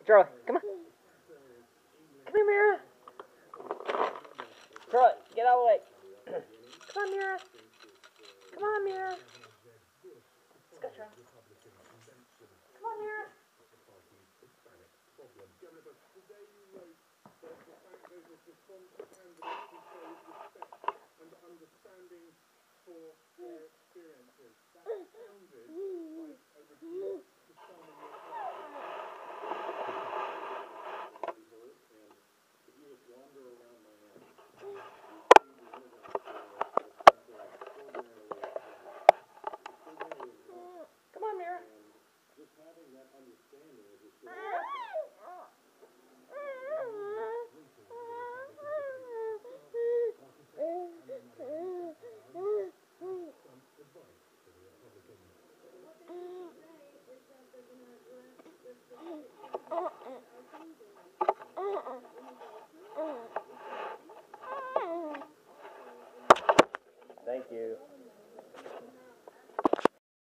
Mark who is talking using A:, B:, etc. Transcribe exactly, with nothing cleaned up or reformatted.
A: Charlie, come on. Come here, Mira. Charlie, get out of the way. Come on, Mira. Come on, Mira. Let's go, Charlie. Come on, Mira. Come on, Mira. Thank you.